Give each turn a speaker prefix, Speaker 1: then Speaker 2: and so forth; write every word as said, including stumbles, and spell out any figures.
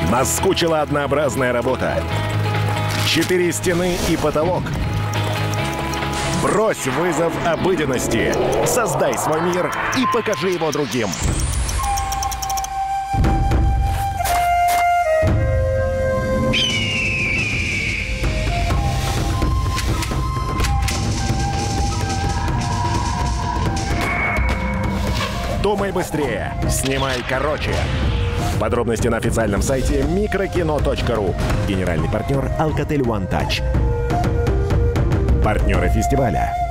Speaker 1: Наскучила однообразная работа. Четыре стены и потолок. Брось вызов обыденности. Создай свой мир и покажи его другим. Думай быстрее, снимай короче. Подробности на официальном сайте микрокино точка ру. Генеральный партнер Alcatel One Touch. Партнеры фестиваля.